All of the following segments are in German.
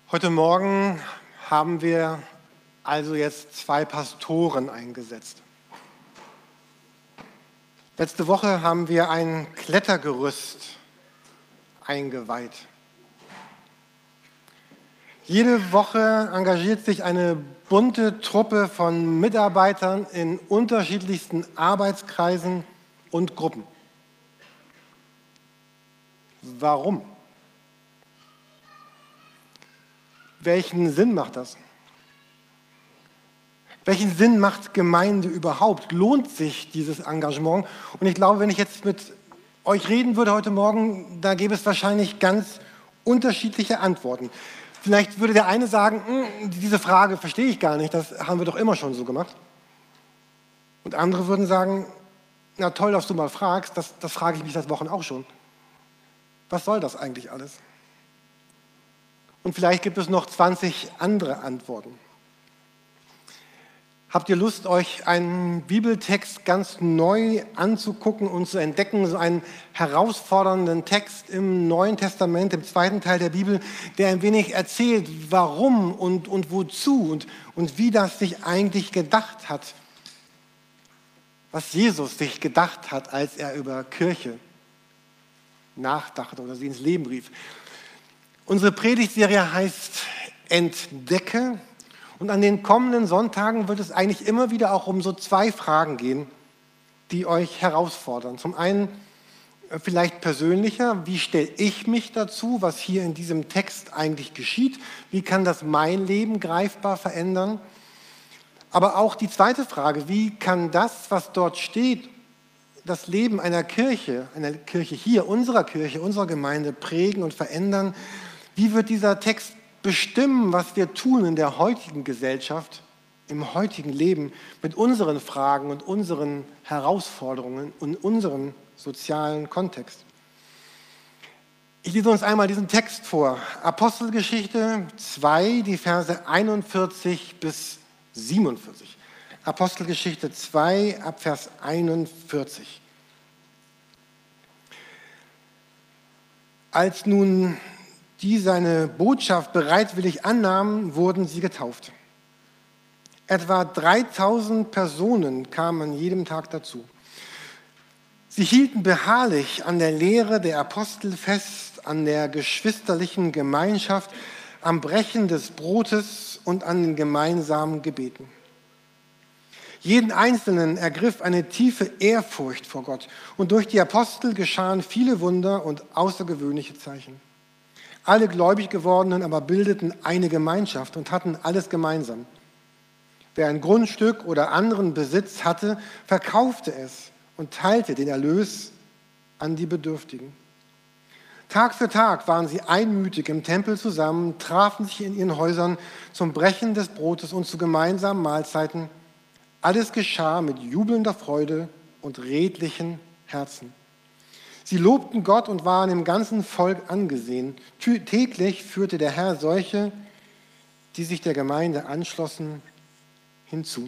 Heute Morgen haben wir also jetzt 2 Pastoren eingesetzt. Letzte Woche haben wir ein Klettergerüst eingeweiht. Jede Woche engagiert sich eine bunte Truppe von Mitarbeitern in unterschiedlichsten Arbeitskreisen und Gruppen. Warum? Welchen Sinn macht das? Welchen Sinn macht Gemeinde überhaupt? Lohnt sich dieses Engagement? Und ich glaube, wenn ich jetzt mit euch reden würde heute Morgen, da gäbe es wahrscheinlich ganz unterschiedliche Antworten. Vielleicht würde der eine sagen, diese Frage verstehe ich gar nicht, das haben wir doch immer schon so gemacht. Und andere würden sagen, na toll, dass du mal fragst, das frage ich mich seit Wochen auch schon. Was soll das eigentlich alles? Und vielleicht gibt es noch 20 andere Antworten. Habt ihr Lust, euch einen Bibeltext ganz neu anzugucken und zu entdecken? So einen herausfordernden Text im Neuen Testament, im 2. Teil der Bibel, der ein wenig erzählt, warum und wozu und wie das sich eigentlich gedacht hat. Was Jesus sich gedacht hat, als er über Kirche nachdachte oder sie ins Leben rief. Unsere Predigtserie heißt Entdecke und an den kommenden Sonntagen wird es eigentlich immer wieder auch um so 2 Fragen gehen, die euch herausfordern. Zum einen vielleicht persönlicher, wie stelle ich mich dazu, was hier in diesem Text eigentlich geschieht? Wie kann das mein Leben greifbar verändern? Aber auch die zweite Frage, wie kann das, was dort steht, das Leben einer Kirche hier, unserer Kirche, unserer Gemeinde prägen und verändern? Wie wird dieser Text bestimmen, was wir tun in der heutigen Gesellschaft, im heutigen Leben, mit unseren Fragen und unseren Herausforderungen und unserem sozialen Kontext? Ich lese uns einmal diesen Text vor. Apostelgeschichte 2, die Verse 41 bis 47. Apostelgeschichte 2, ab Vers 41. Als nun die seine Botschaft bereitwillig annahmen, wurden sie getauft. Etwa 3000 Personen kamen an jedem Tag dazu. Sie hielten beharrlich an der Lehre der Apostel fest, an der geschwisterlichen Gemeinschaft, am Brechen des Brotes und an den gemeinsamen Gebeten. Jeden Einzelnen ergriff eine tiefe Ehrfurcht vor Gott und durch die Apostel geschahen viele Wunder und außergewöhnliche Zeichen. Alle gläubig gewordenen aber bildeten eine Gemeinschaft und hatten alles gemeinsam. Wer ein Grundstück oder anderen Besitz hatte, verkaufte es und teilte den Erlös an die Bedürftigen. Tag für Tag waren sie einmütig im Tempel zusammen, trafen sich in ihren Häusern zum Brechen des Brotes und zu gemeinsamen Mahlzeiten. Alles geschah mit jubelnder Freude und redlichen Herzen. Sie lobten Gott und waren im ganzen Volk angesehen. Täglich führte der Herr solche, die sich der Gemeinde anschlossen, hinzu.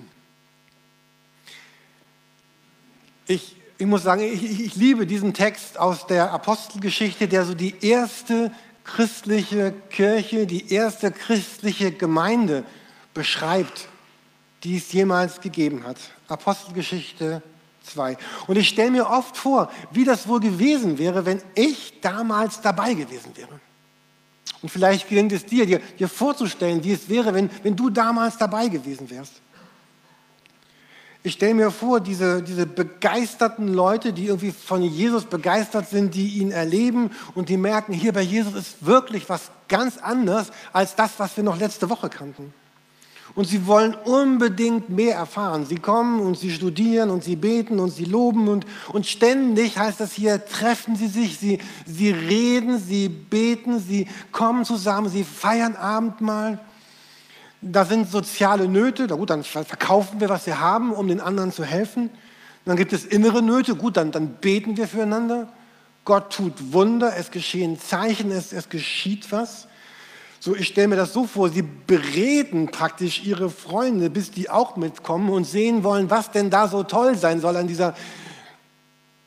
Ich muss sagen, ich liebe diesen Text aus der Apostelgeschichte, der so die erste christliche Kirche, die erste christliche Gemeinde beschreibt, die es jemals gegeben hat. Apostelgeschichte 2. Und ich stelle mir oft vor, wie das wohl gewesen wäre, wenn ich damals dabei gewesen wäre. Und vielleicht gelingt es dir vorzustellen, wie es wäre, wenn du damals dabei gewesen wärst. Ich stelle mir vor, diese begeisterten Leute, die irgendwie von Jesus begeistert sind, die ihn erleben und die merken, hier bei Jesus ist wirklich was ganz anderes als das, was wir noch letzte Woche kannten. Und sie wollen unbedingt mehr erfahren. Sie kommen und sie studieren und sie beten und sie loben und ständig, heißt das hier, treffen sie sich, sie reden, sie beten, sie kommen zusammen, sie feiern Abendmahl. Da sind soziale Nöte, na gut, dann verkaufen wir, was wir haben, um den anderen zu helfen. Dann gibt es innere Nöte, gut, dann beten wir füreinander. Gott tut Wunder, es geschehen Zeichen, es geschieht was. So, ich stelle mir das so vor, sie bereden praktisch ihre Freunde, bis die auch mitkommen und sehen wollen, was denn da so toll sein soll an dieser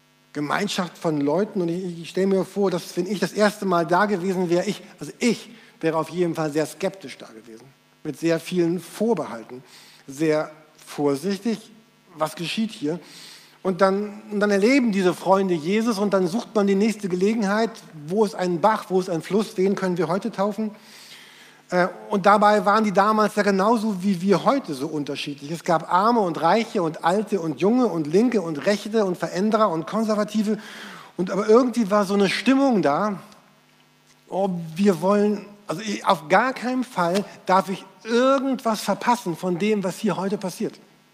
Gemeinschaft von Leuten. Und ich stelle mir vor, dass wenn ich das erste Mal da gewesen wäre, ich wäre auf jeden Fall sehr skeptisch da gewesen, mit sehr vielen Vorbehalten, sehr vorsichtig, was geschieht hier. Und dann erleben diese Freunde Jesus und dann sucht man die nächste Gelegenheit, wo ist ein Bach, wo ist ein Fluss, wen können wir heute taufen? Und dabei waren die damals ja genauso wie wir heute so unterschiedlich. Es gab Arme und Reiche und Alte und Junge und Linke und Rechte und Veränderer und Konservative. Aber irgendwie war so eine Stimmung da, oh, wir wollen, also auf gar keinen Fall darf ich irgendwas verpassen von dem, was hier heute passiert.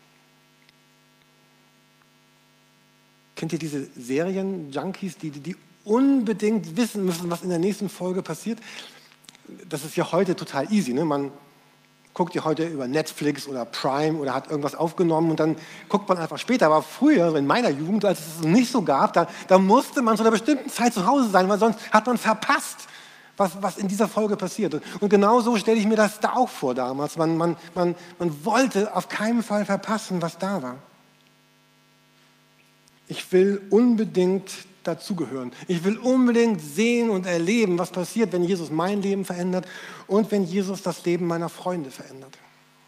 Kennt ihr diese Serien-Junkies, die unbedingt wissen müssen, was in der nächsten Folge passiert? Das ist ja heute total easy. Ne? Man guckt ja heute über Netflix oder Prime oder hat irgendwas aufgenommen und dann guckt man einfach später. Aber früher, in meiner Jugend, als es es nicht so gab, da musste man zu einer bestimmten Zeit zu Hause sein, weil sonst hat man verpasst, was in dieser Folge passiert. Und genau so stelle ich mir das da auch vor damals. Man wollte auf keinen Fall verpassen, was da war. Ich will unbedingt dazugehören. Ich will unbedingt sehen und erleben, was passiert, wenn Jesus mein Leben verändert und wenn Jesus das Leben meiner Freunde verändert.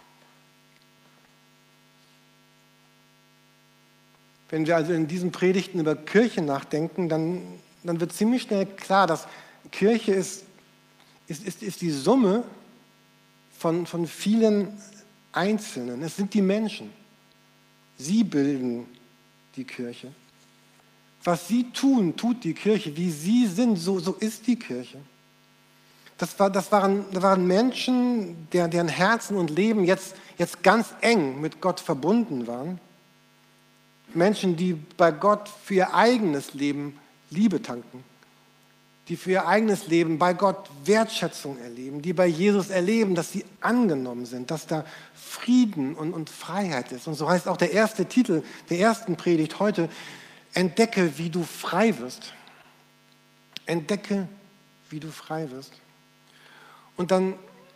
Wenn wir also in diesen Predigten über Kirche nachdenken, dann wird ziemlich schnell klar, dass Kirche ist die Summe von vielen Einzelnen. Es sind die Menschen. Sie bilden die Kirche. Was sie tun, tut die Kirche. Wie sie sind, so ist die Kirche. Das waren Menschen, deren Herzen und Leben jetzt ganz eng mit Gott verbunden waren. Menschen, die bei Gott für ihr eigenes Leben Liebe tanken. Die für ihr eigenes Leben bei Gott Wertschätzung erleben. Die bei Jesus erleben, dass sie angenommen sind, dass da Frieden und Freiheit ist. Und so heißt auch der erste Titel der ersten Predigt heute: Entdecke, wie du frei wirst. Entdecke, wie du frei wirst. Und dann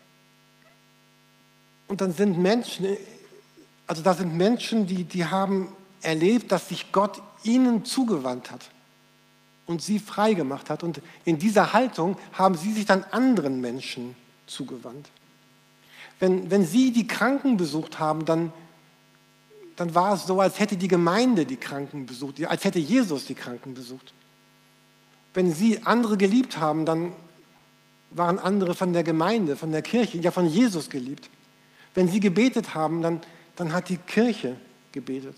sind Menschen, also da sind Menschen, die haben erlebt, dass sich Gott ihnen zugewandt hat und sie frei gemacht hat. Und in dieser Haltung haben sie sich dann anderen Menschen zugewandt. Wenn sie die Kranken besucht haben, dann war es so, als hätte die Gemeinde die Kranken besucht, als hätte Jesus die Kranken besucht. Wenn sie andere geliebt haben, dann waren andere von der Gemeinde, von der Kirche, ja von Jesus geliebt. Wenn sie gebetet haben, dann hat die Kirche gebetet.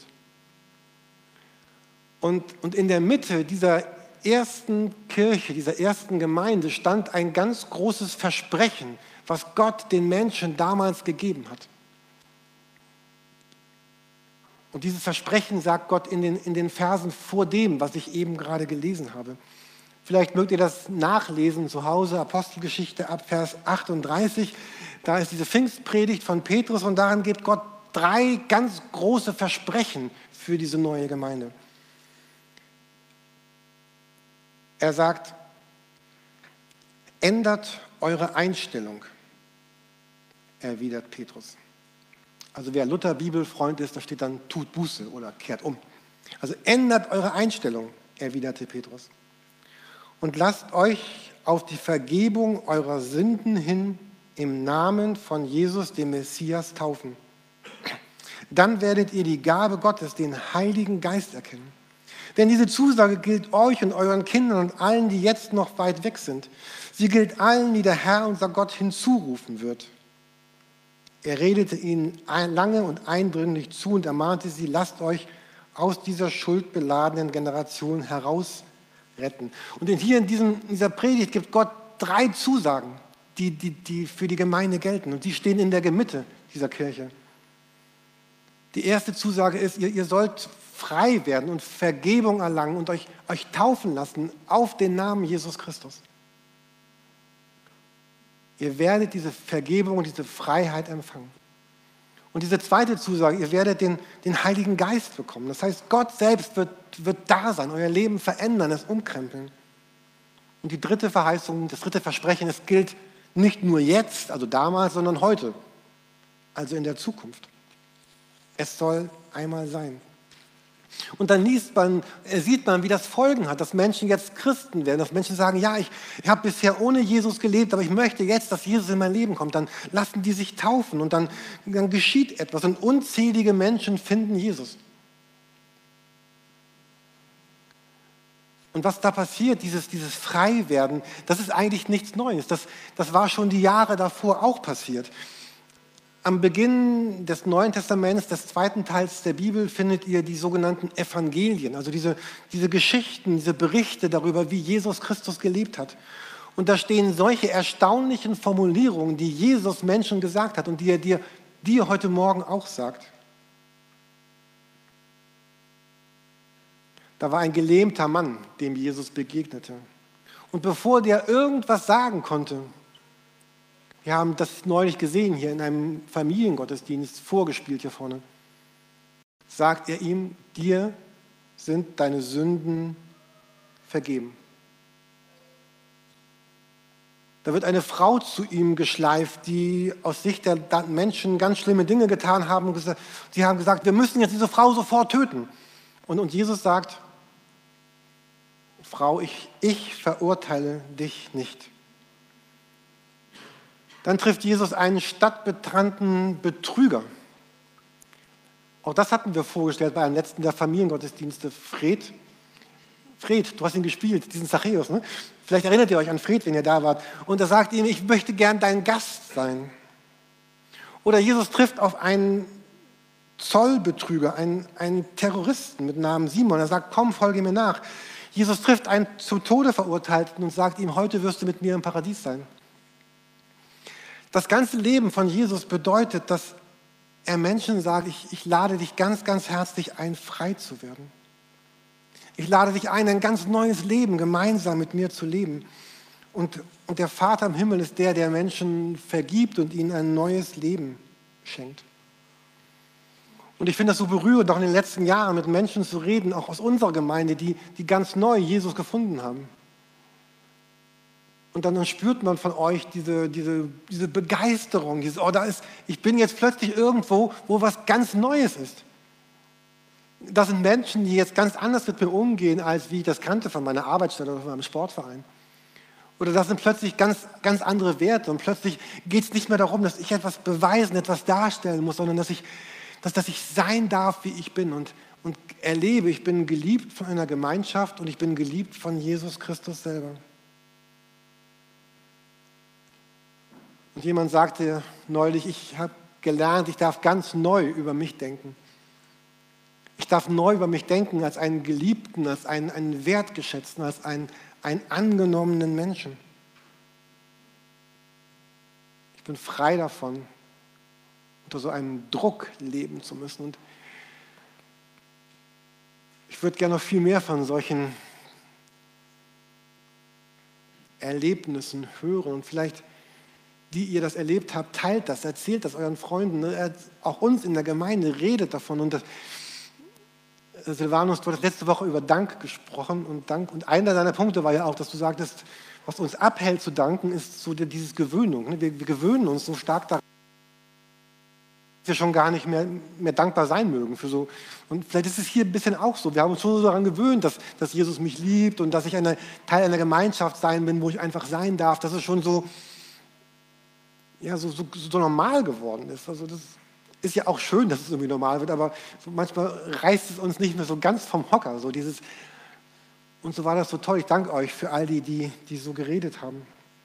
Und in der Mitte dieser ersten Kirche, dieser ersten Gemeinde stand ein ganz großes Versprechen, was Gott den Menschen damals gegeben hat. Und dieses Versprechen sagt Gott in den Versen vor dem, was ich eben gerade gelesen habe. Vielleicht mögt ihr das nachlesen zu Hause, Apostelgeschichte ab Vers 38. Da ist diese Pfingstpredigt von Petrus und darin gibt Gott 3 ganz große Versprechen für diese neue Gemeinde. Er sagt, ändert eure Einstellung, erwidert Petrus. Also wer Luther-Bibelfreund ist, da steht dann, tut Buße oder kehrt um. Also ändert eure Einstellung, erwiderte Petrus. Und lasst euch auf die Vergebung eurer Sünden hin im Namen von Jesus, dem Messias, taufen. Dann werdet ihr die Gabe Gottes, den Heiligen Geist, erkennen. Denn diese Zusage gilt euch und euren Kindern und allen, die jetzt noch weit weg sind. Sie gilt allen, die der Herr, unser Gott, hinzurufen wird. Er redete ihnen lange und eindringlich zu und ermahnte sie, lasst euch aus dieser schuldbeladenen Generation herausretten. Und hier in dieser Predigt gibt Gott 3 Zusagen, die für die Gemeinde gelten. Und die stehen in der Mitte dieser Kirche. Die erste Zusage ist, ihr sollt frei werden und Vergebung erlangen und euch taufen lassen auf den Namen Jesus Christus. Ihr werdet diese Vergebung und diese Freiheit empfangen. Und diese zweite Zusage, ihr werdet den Heiligen Geist bekommen. Das heißt, Gott selbst wird da sein, euer Leben verändern, es umkrempeln. Und die dritte Verheißung, das dritte Versprechen, es gilt nicht nur jetzt, also damals, sondern heute, also in der Zukunft. Es soll einmal sein. Und dann sieht man, wie das Folgen hat, dass Menschen jetzt Christen werden, dass Menschen sagen, ja, ich habe bisher ohne Jesus gelebt, aber ich möchte jetzt, dass Jesus in mein Leben kommt. Dann lassen die sich taufen und dann geschieht etwas und unzählige Menschen finden Jesus. Und was da passiert, dieses Freiwerden, das ist eigentlich nichts Neues. Das war schon die Jahre davor auch passiert. Am Beginn des Neuen Testaments, des zweiten Teils der Bibel, findet ihr die sogenannten Evangelien, also diese Geschichten, diese Berichte darüber, wie Jesus Christus gelebt hat. Und da stehen solche erstaunlichen Formulierungen, die Jesus Menschen gesagt hat und die er dir heute Morgen auch sagt. Da war ein gelähmter Mann, dem Jesus begegnete. Und bevor der irgendwas sagen konnte, wir haben das neulich gesehen hier in einem Familiengottesdienst, vorgespielt hier vorne, sagt er ihm, dir sind deine Sünden vergeben. Da wird eine Frau zu ihm geschleift, die aus Sicht der Menschen ganz schlimme Dinge getan haben. Sie haben gesagt, wir müssen jetzt diese Frau sofort töten. Und Jesus sagt, Frau, ich verurteile dich nicht. Dann trifft Jesus einen stadtbekannten Betrüger. Auch das hatten wir vorgestellt bei einem letzten der Familiengottesdienste. Fred, du hast ihn gespielt, diesen Zachäus. Ne? Vielleicht erinnert ihr euch an Fred, wenn ihr da wart. Und er sagt ihm, ich möchte gern dein Gast sein. Oder Jesus trifft auf einen Zollbetrüger, einen Terroristen mit Namen Simon. Er sagt, komm, folge mir nach. Jesus trifft einen zum Tode Verurteilten und sagt ihm, heute wirst du mit mir im Paradies sein. Das ganze Leben von Jesus bedeutet, dass er Menschen sagt, ich lade dich ganz, ganz herzlich ein, frei zu werden. Ich lade dich ein, ein ganz neues Leben gemeinsam mit mir zu leben. Und der Vater im Himmel ist der Menschen vergibt und ihnen ein neues Leben schenkt. Und ich finde das so berührend, auch in den letzten Jahren mit Menschen zu reden, auch aus unserer Gemeinde, die ganz neu Jesus gefunden haben. Und dann spürt man von euch diese Begeisterung, ich bin jetzt plötzlich irgendwo, wo was ganz Neues ist. Das sind Menschen, die jetzt ganz anders mit mir umgehen, als wie ich das kannte von meiner Arbeitsstelle oder von meinem Sportverein. Oder das sind plötzlich ganz, ganz andere Werte. Und plötzlich geht es nicht mehr darum, dass ich etwas beweisen, etwas darstellen muss, sondern dass ich sein darf, wie ich bin und erlebe, ich bin geliebt von einer Gemeinschaft und ich bin geliebt von Jesus Christus selber. Und jemand sagte neulich, ich habe gelernt, ich darf ganz neu über mich denken. Ich darf neu über mich denken als einen Geliebten, als einen Wertgeschätzten, als einen angenommenen Menschen. Ich bin frei davon, unter so einem Druck leben zu müssen. Und ich würde gerne noch viel mehr von solchen Erlebnissen hören und vielleicht die ihr das erlebt habt, teilt das, erzählt das euren Freunden, ne? Auch uns in der Gemeinde, redet davon. Und Silvanus, du hast letzte Woche über Dank gesprochen und einer deiner Punkte war ja auch, dass du sagtest, was uns abhält zu danken, ist so dieses Gewöhnung. Ne? Wir gewöhnen uns so stark daran, dass wir schon gar nicht mehr dankbar sein mögen für so. Und vielleicht ist es hier ein bisschen auch so. Wir haben uns schon so daran gewöhnt, dass Jesus mich liebt und dass ich Teil einer Gemeinschaft sein bin, wo ich einfach sein darf. Das ist schon so normal geworden ist. Also das ist ja auch schön, dass es irgendwie normal wird, aber so manchmal reißt es uns nicht mehr so ganz vom Hocker. Und so war das so toll. Ich danke euch für all die so geredet haben.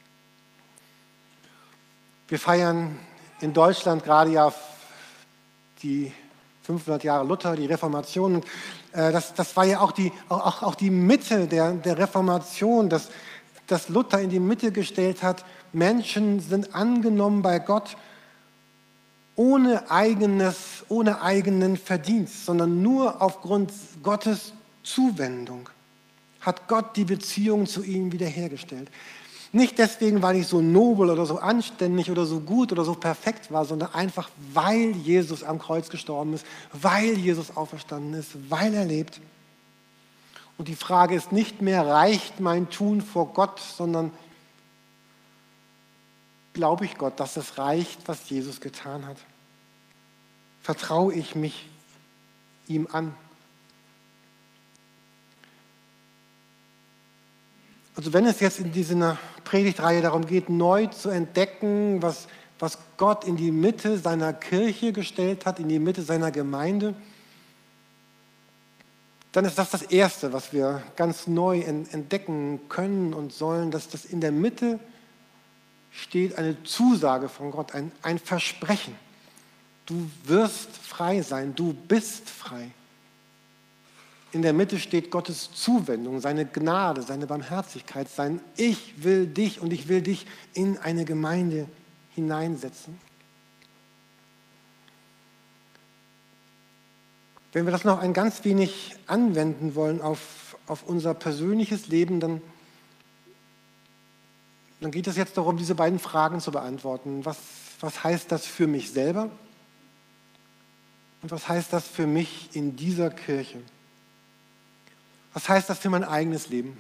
Wir feiern in Deutschland gerade ja die 500 Jahre Luther, die Reformation. Das war ja auch die Mitte der Reformation, dass Luther in die Mitte gestellt hat, Menschen sind angenommen bei Gott ohne eigenen Verdienst, sondern nur aufgrund Gottes Zuwendung hat Gott die Beziehung zu ihnen wiederhergestellt. Nicht deswegen, weil ich so nobel oder so anständig oder so gut oder so perfekt war, sondern einfach, weil Jesus am Kreuz gestorben ist, weil Jesus auferstanden ist, weil er lebt. Und die Frage ist nicht mehr, reicht mein Tun vor Gott, sondern glaube ich Gott, dass es reicht, was Jesus getan hat? Vertraue ich mich ihm an? Also wenn es jetzt in dieser Predigtreihe darum geht, neu zu entdecken, was Gott in die Mitte seiner Kirche gestellt hat, in die Mitte seiner Gemeinde, dann ist das Erste, was wir ganz neu entdecken können und sollen, dass das in der Mitte steht eine Zusage von Gott, ein Versprechen. Du wirst frei sein, du bist frei. In der Mitte steht Gottes Zuwendung, seine Gnade, seine Barmherzigkeit, sein Ich will dich und ich will dich in eine Gemeinde hineinsetzen. Wenn wir das noch ein ganz wenig anwenden wollen auf unser persönliches Leben, dann geht es jetzt darum, diese beiden Fragen zu beantworten. Was heißt das für mich selber? Und was heißt das für mich in dieser Kirche? Was heißt das für mein eigenes Leben?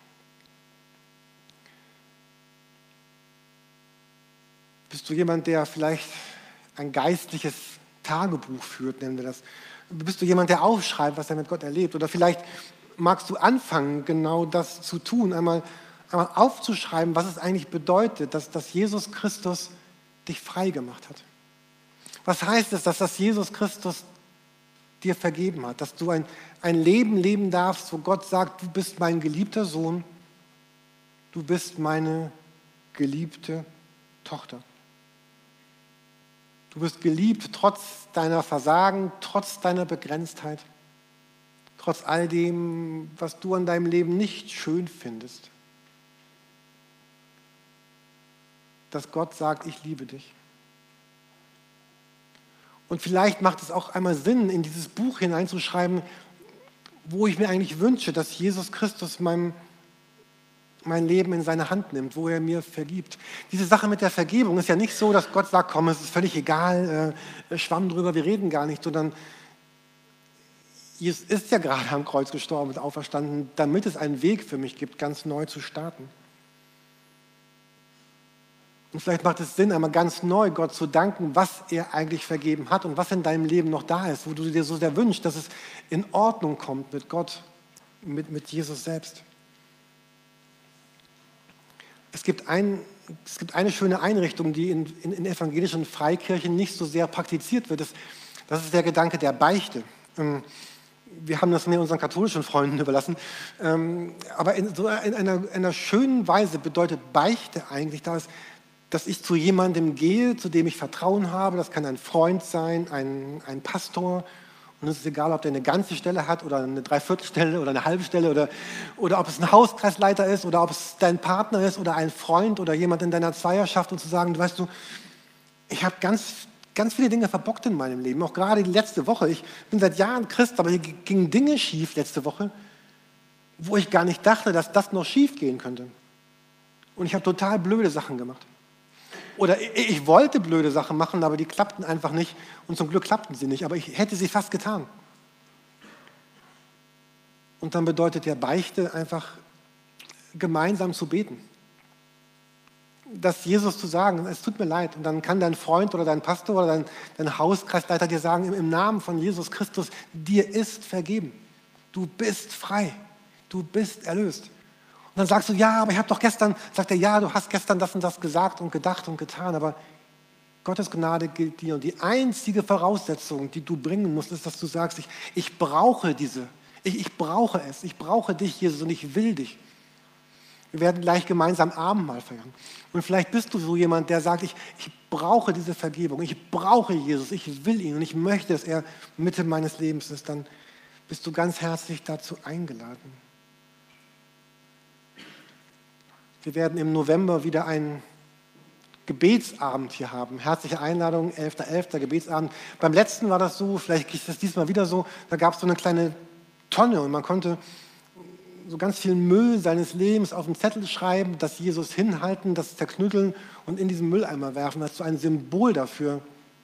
Bist du jemand, der vielleicht ein geistliches Tagebuch führt, nennen wir das? Bist du jemand, der aufschreibt, was er mit Gott erlebt? Oder vielleicht magst du anfangen, genau das zu tun, einmal aufzuschreiben, was es eigentlich bedeutet, dass Jesus Christus dich frei gemacht hat. Was heißt es, dass das Jesus Christus dir vergeben hat, dass du ein Leben leben darfst, wo Gott sagt, du bist mein geliebter Sohn, du bist meine geliebte Tochter. Du bist geliebt trotz deiner Versagen, trotz deiner Begrenztheit, trotz all dem, was du an deinem Leben nicht schön findest. Dass Gott sagt, ich liebe dich. Und vielleicht macht es auch einmal Sinn, in dieses Buch hineinzuschreiben, wo ich mir eigentlich wünsche, dass Jesus Christus mein Leben in seine Hand nimmt, wo er mir vergibt. Diese Sache mit der Vergebung ist ja nicht so, dass Gott sagt, komm, es ist völlig egal, Schwamm drüber, wir reden gar nicht, sondern Jesus ist ja gerade am Kreuz gestorben und auferstanden, damit es einen Weg für mich gibt, ganz neu zu starten. Und vielleicht macht es Sinn, einmal ganz neu Gott zu danken, was er eigentlich vergeben hat und was in deinem Leben noch da ist, wo du dir so sehr wünschst, dass es in Ordnung kommt mit Gott, mit Jesus selbst. Es gibt eine schöne Einrichtung, die in evangelischen Freikirchen nicht so sehr praktiziert wird. Das ist der Gedanke der Beichte. Wir haben das mehr unseren katholischen Freunden überlassen. Aber in einer schönen Weise bedeutet Beichte eigentlich, dass ich zu jemandem gehe, zu dem ich Vertrauen habe. Das kann ein Freund sein, ein Pastor. Und es ist egal, ob der eine ganze Stelle hat oder eine Dreiviertelstelle oder eine halbe Stelle oder ob es ein Hauskreisleiter ist oder ob es dein Partner ist oder ein Freund oder jemand in deiner Zweierschaft und zu sagen, weißt du, ich habe ganz viele Dinge verbockt in meinem Leben, auch gerade die letzte Woche. Ich bin seit Jahren Christ, aber hier gingen Dinge schief letzte Woche, wo ich gar nicht dachte, dass das noch schief gehen könnte. Und ich habe total blöde Sachen gemacht. Oder ich wollte blöde Sachen machen, aber die klappten einfach nicht. Und zum Glück klappten sie nicht, aber ich hätte sie fast getan. Und dann bedeutet ja Beichte einfach, gemeinsam zu beten. Das Jesus zu sagen, es tut mir leid. Und dann kann dein Freund oder dein Pastor oder dein Hauskreisleiter dir sagen, im Namen von Jesus Christus, dir ist vergeben. Du bist frei. Du bist erlöst. Und dann sagst du, ja, aber ich habe doch gestern, sagt er, ja, du hast gestern das und das gesagt und gedacht und getan, aber Gottes Gnade gilt dir. Und die einzige Voraussetzung, die du bringen musst, ist, dass du sagst, ich brauche ich brauche es, ich brauche dich, Jesus, und ich will dich. Wir werden gleich gemeinsam Abendmahl feiern. Und vielleicht bist du so jemand, der sagt, ich brauche diese Vergebung, ich brauche Jesus, ich will ihn und ich möchte, dass er Mitte meines Lebens ist. Dann bist du ganz herzlich dazu eingeladen. Wir werden im November wieder einen Gebetsabend hier haben. Herzliche Einladung, 11.11. Gebetsabend. Beim letzten war das so, vielleicht ist das diesmal wieder so, da gab es so eine kleine Tonne und man konnte so ganz viel Müll seines Lebens auf einen Zettel schreiben, das Jesus hinhalten, das zerknütteln und in diesen Mülleimer werfen. Das ist so ein Symbol dafür,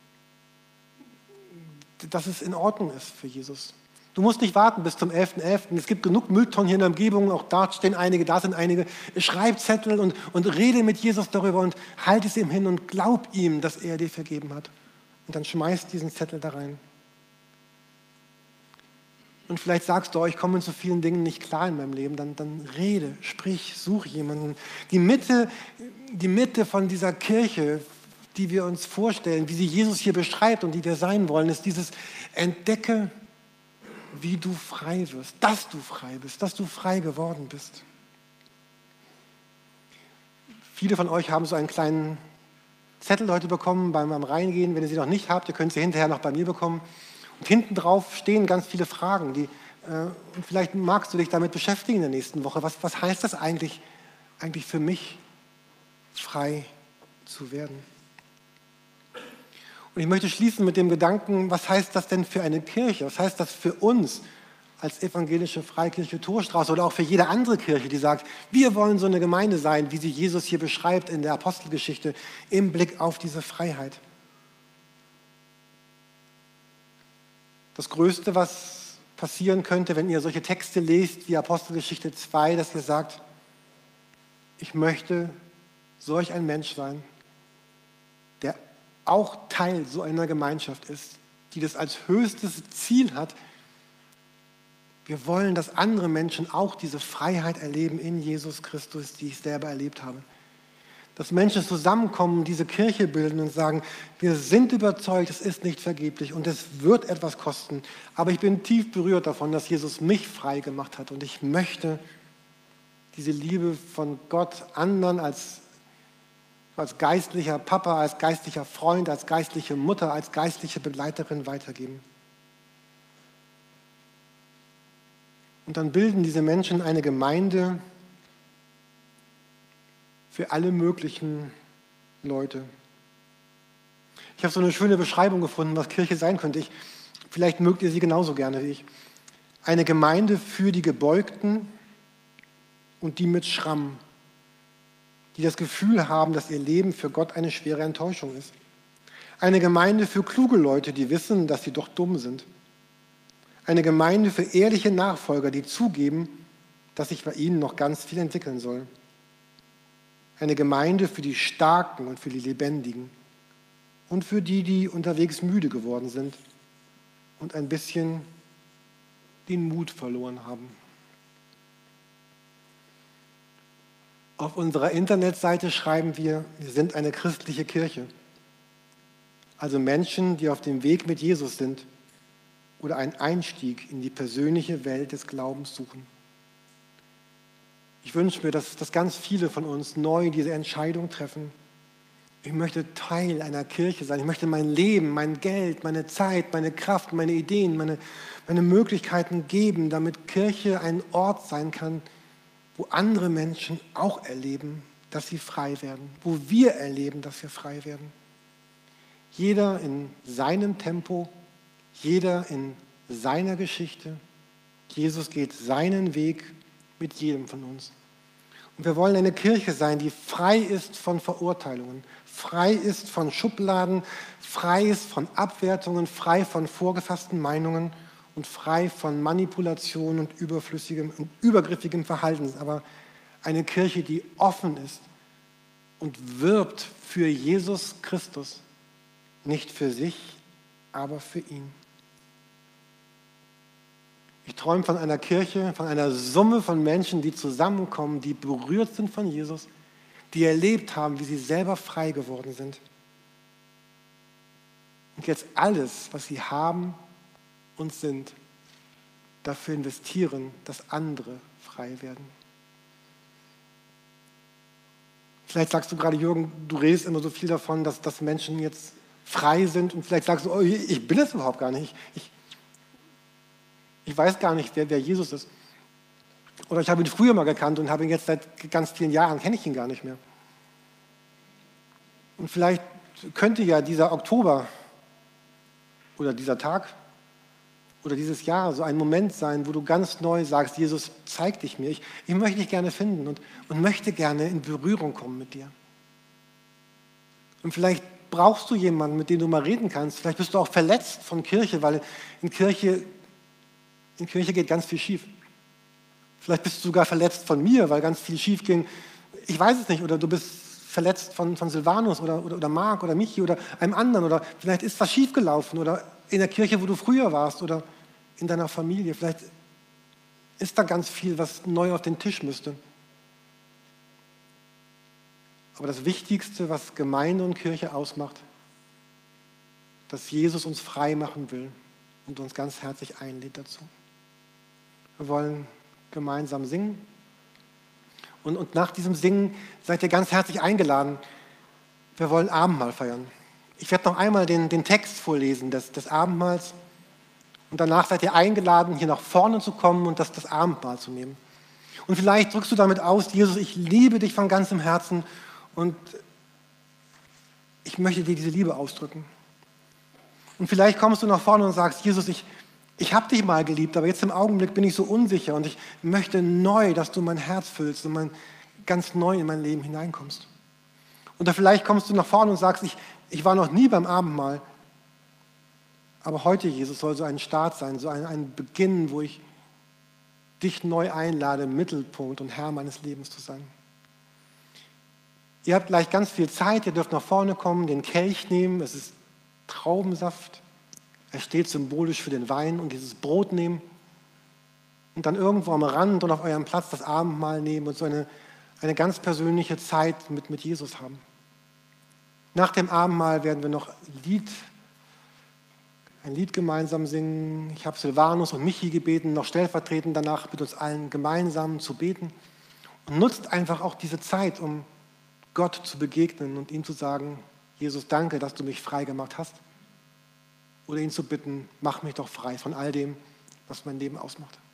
dass es in Ordnung ist für Jesus. Du musst nicht warten bis zum 11.11. Es gibt genug Mülltonnen hier in der Umgebung, auch da stehen einige, da sind einige. Schreib Zettel und rede mit Jesus darüber und halt es ihm hin und glaub ihm, dass er dir vergeben hat. Und dann schmeiß diesen Zettel da rein. Und vielleicht sagst du, oh, ich komme mit so vielen Dingen nicht klar in meinem Leben. Dann rede, sprich, such jemanden. Die Mitte von dieser Kirche, die wir uns vorstellen, wie sie Jesus hier beschreibt und die wir sein wollen, ist dieses: Entdecke, wie du frei wirst, dass du frei bist, dass du frei geworden bist. Viele von euch haben so einen kleinen Zettel heute bekommen beim Reingehen. Wenn ihr sie noch nicht habt, ihr könnt sie hinterher noch bei mir bekommen. Und hinten drauf stehen ganz viele Fragen, und vielleicht magst du dich damit beschäftigen in der nächsten Woche. Was heißt das eigentlich für mich, frei zu werden? Und ich möchte schließen mit dem Gedanken, was heißt das denn für eine Kirche? Was heißt das für uns als evangelische Freikirche Torstraße oder auch für jede andere Kirche, die sagt, wir wollen so eine Gemeinde sein, wie sie Jesus hier beschreibt in der Apostelgeschichte, im Blick auf diese Freiheit? Das Größte, was passieren könnte, wenn ihr solche Texte lest wie Apostelgeschichte 2, dass ihr sagt, ich möchte solch ein Mensch sein, der auch Teil so einer Gemeinschaft ist, die das als höchstes Ziel hat. Wir wollen, dass andere Menschen auch diese Freiheit erleben in Jesus Christus, die ich selber erlebt habe. Dass Menschen zusammenkommen, diese Kirche bilden und sagen, wir sind überzeugt, es ist nicht vergeblich und es wird etwas kosten. Aber ich bin tief berührt davon, dass Jesus mich frei gemacht hat. Und ich möchte diese Liebe von Gott anderen als geistlicher Papa, als geistlicher Freund, als geistliche Mutter, als geistliche Begleiterin weitergeben. Und dann bilden diese Menschen eine Gemeinde für alle möglichen Leute. Ich habe so eine schöne Beschreibung gefunden, was Kirche sein könnte. Vielleicht mögt ihr sie genauso gerne wie ich. Eine Gemeinde für die Gebeugten und die mit Schramm, die das Gefühl haben, dass ihr Leben für Gott eine schwere Enttäuschung ist. Eine Gemeinde für kluge Leute, die wissen, dass sie doch dumm sind. Eine Gemeinde für ehrliche Nachfolger, die zugeben, dass sich bei ihnen noch ganz viel entwickeln soll. Eine Gemeinde für die Starken und für die Lebendigen und für die, die unterwegs müde geworden sind und ein bisschen den Mut verloren haben. Auf unserer Internetseite schreiben wir sind eine christliche Kirche. Also Menschen, die auf dem Weg mit Jesus sind oder einen Einstieg in die persönliche Welt des Glaubens suchen. Ich wünsche mir, dass ganz viele von uns neu diese Entscheidung treffen. Ich möchte Teil einer Kirche sein. Ich möchte mein Leben, mein Geld, meine Zeit, meine Kraft, meine Ideen, meine Möglichkeiten geben, damit Kirche ein Ort sein kann, wo andere Menschen auch erleben, dass sie frei werden, wo wir erleben, dass wir frei werden. Jeder in seinem Tempo, jeder in seiner Geschichte. Jesus geht seinen Weg mit jedem von uns. Und wir wollen eine Kirche sein, die frei ist von Verurteilungen, frei ist von Schubladen, frei ist von Abwertungen, frei von vorgefassten Meinungen und frei von Manipulation und überflüssigem und übergriffigem Verhalten. Aber eine Kirche, die offen ist und wirbt für Jesus Christus, nicht für sich, aber für ihn. Ich träume von einer Kirche, von einer Summe von Menschen, die zusammenkommen, die berührt sind von Jesus, die erlebt haben, wie sie selber frei geworden sind. Und jetzt alles, was sie haben und sind, dafür investieren, dass andere frei werden. Vielleicht sagst du gerade, Jürgen, du redest immer so viel davon, dass Menschen jetzt frei sind und vielleicht sagst du, oh, ich bin es überhaupt gar nicht. Ich weiß gar nicht, wer Jesus ist. Oder ich habe ihn früher mal gekannt und habe ihn jetzt seit ganz vielen Jahren, kenne ich ihn gar nicht mehr. Und vielleicht könnte ja dieser Oktober oder dieser Tag oder dieses Jahr so ein Moment sein, wo du ganz neu sagst, Jesus, zeig dich mir. Ich möchte dich gerne finden und möchte gerne in Berührung kommen mit dir. Und vielleicht brauchst du jemanden, mit dem du mal reden kannst. Vielleicht bist du auch verletzt von Kirche, weil in Kirche geht ganz viel schief. Vielleicht bist du sogar verletzt von mir, weil ganz viel schief ging. Ich weiß es nicht. Oder du bist verletzt von Silvanus oder Marc oder Michi oder einem anderen. Oder vielleicht ist was schiefgelaufen. Oder in der Kirche, wo du früher warst. Oder in deiner Familie. Vielleicht ist da ganz viel, was neu auf den Tisch müsste. Aber das Wichtigste, was Gemeinde und Kirche ausmacht, dass Jesus uns frei machen will und uns ganz herzlich einlädt dazu. Wir wollen gemeinsam singen. Und nach diesem Singen seid ihr ganz herzlich eingeladen. Wir wollen Abendmahl feiern. Ich werde noch einmal den Text vorlesen des Abendmahls. Und danach seid ihr eingeladen, hier nach vorne zu kommen und das Abendmahl zu nehmen. Und vielleicht drückst du damit aus, Jesus, ich liebe dich von ganzem Herzen und ich möchte dir diese Liebe ausdrücken. Und vielleicht kommst du nach vorne und sagst, Jesus, ich habe dich mal geliebt, aber jetzt im Augenblick bin ich so unsicher und ich möchte neu, dass du mein Herz füllst und ganz neu in mein Leben hineinkommst. Oder vielleicht kommst du nach vorne und sagst, ich war noch nie beim Abendmahl, aber heute, Jesus, soll so ein Start sein, so ein Beginn, wo ich dich neu einlade, Mittelpunkt und Herr meines Lebens zu sein. Ihr habt gleich ganz viel Zeit, ihr dürft nach vorne kommen, den Kelch nehmen, es ist Traubensaft, er steht symbolisch für den Wein und dieses Brot nehmen und dann irgendwo am Rand und auf eurem Platz das Abendmahl nehmen und so eine ganz persönliche Zeit mit Jesus haben. Nach dem Abendmahl werden wir noch ein Lied gemeinsam singen. Ich habe Silvanus und Michi gebeten, noch stellvertretend danach mit uns allen gemeinsam zu beten. Und nutzt einfach auch diese Zeit, um Gott zu begegnen und ihm zu sagen, Jesus, danke, dass du mich frei gemacht hast. Oder ihn zu bitten, mach mich doch frei von all dem, was mein Leben ausmacht.